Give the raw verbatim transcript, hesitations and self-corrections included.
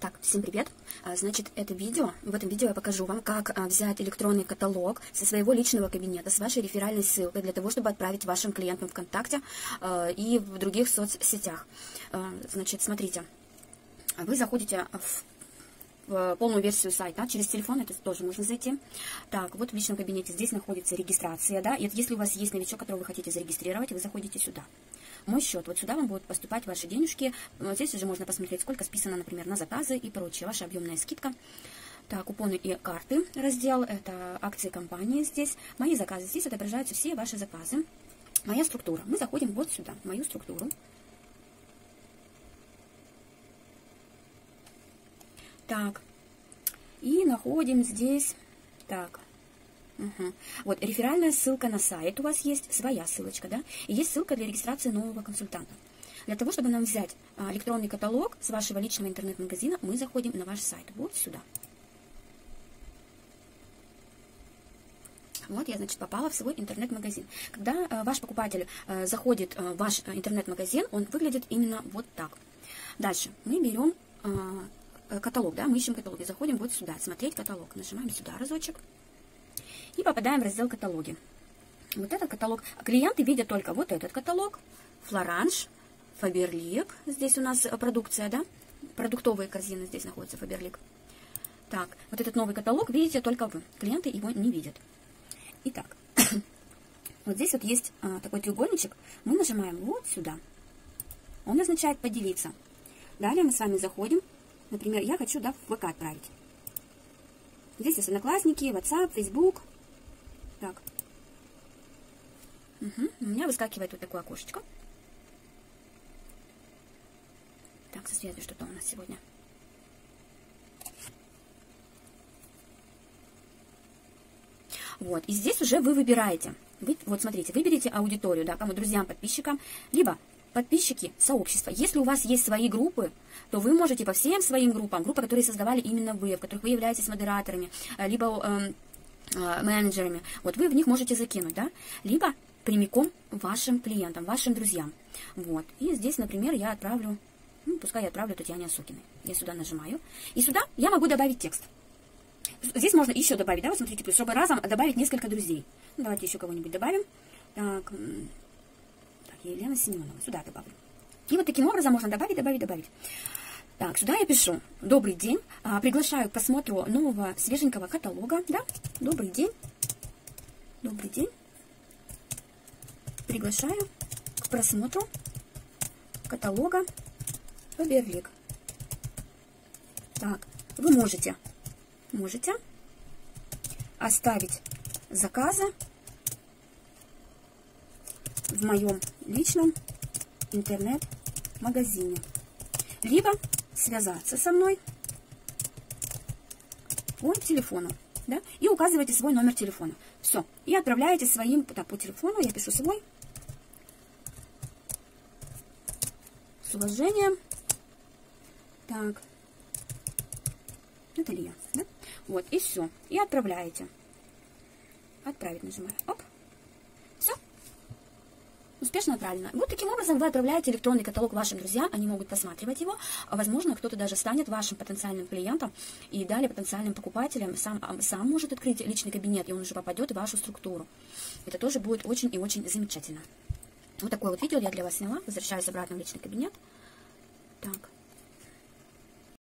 Итак, всем привет! Значит, это видео, в этом видео я покажу вам, как взять электронный каталог со своего личного кабинета, с вашей реферальной ссылкой, для того, чтобы отправить вашим клиентам ВКонтакте и в других соцсетях. Значит, смотрите, вы заходите в полную версию сайта, через телефон это тоже можно зайти. Так, вот в личном кабинете здесь находится регистрация, да, и если у вас есть новичок, которого вы хотите зарегистрировать, вы заходите сюда. Мой счет, вот сюда вам будут поступать ваши денежки. Вот здесь уже можно посмотреть, сколько списано, например, на заказы и прочее, ваша объемная скидка. Так, купоны и карты раздел, это акции компании здесь. Мои заказы, здесь отображаются все ваши заказы. Моя структура, мы заходим вот сюда, в мою структуру. Так, и находим здесь, так, угу. Вот реферальная ссылка на сайт у вас есть, своя ссылочка, да, и есть ссылка для регистрации нового консультанта. Для того, чтобы нам взять а, электронный каталог с вашего личного интернет-магазина, мы заходим на ваш сайт, вот сюда. Вот я, значит, попала в свой интернет-магазин. Когда а, ваш покупатель а, заходит а, в ваш интернет-магазин, он выглядит именно вот так. Дальше мы берем а, каталог, да, мы ищем каталоги, заходим вот сюда, смотреть каталог, нажимаем сюда разочек и попадаем в раздел каталоги. Вот этот каталог, клиенты видят только вот этот каталог, Флоранж, Фаберлик, здесь у нас продукция, да, продуктовые корзины здесь находятся, Фаберлик. Так, вот этот новый каталог видите только вы, клиенты его не видят. Итак, вот здесь вот есть а, такой треугольничек, мы нажимаем вот сюда, он означает поделиться. Далее мы с вами заходим. Например, я хочу, да, в ВК отправить. Здесь есть Одноклассники, WhatsApp, Facebook. Так. Угу. У меня выскакивает вот такое окошечко. Так, со связью что-то у нас сегодня. Вот, и здесь уже вы выбираете. Вы, вот смотрите, выберите аудиторию, да, кому друзьям, подписчикам, либо подписчики, сообщества. Если у вас есть свои группы, то вы можете по всем своим группам, группы, которые создавали именно вы, в которых вы являетесь модераторами, либо э, э, менеджерами, вот вы в них можете закинуть, да, либо прямиком вашим клиентам, вашим друзьям. Вот, и здесь, например, я отправлю, ну, пускай я отправлю Татьяне Осокиной. Я сюда нажимаю, и сюда я могу добавить текст. Здесь можно еще добавить, да, вот смотрите, чтобы разом добавить несколько друзей. Ну, давайте еще кого-нибудь добавим. Так, Елена Семенова, сюда добавлю. И вот таким образом можно добавить, добавить, добавить. Так, сюда я пишу: добрый день, а, приглашаю к просмотру нового свеженького каталога, да, добрый день, добрый день, приглашаю к просмотру каталога Фаберлик. Так, вы можете, можете оставить заказы в моем личном интернет-магазине, либо связаться со мной по телефону, да, и указываете свой номер телефона. Все, и отправляете своим, так, по телефону я пишу свой, с уважением, так, это ли я, да? Вот, и все, и отправляете. Отправить нажимаю, оп. Успешно отправлено. Вот таким образом вы отправляете электронный каталог вашим друзьям, они могут просматривать его, а возможно, кто-то даже станет вашим потенциальным клиентом и далее потенциальным покупателем, сам, сам может открыть личный кабинет, и он уже попадет в вашу структуру. Это тоже будет очень и очень замечательно. Вот такое вот видео я для вас сняла. Возвращаюсь обратно в личный кабинет. Так.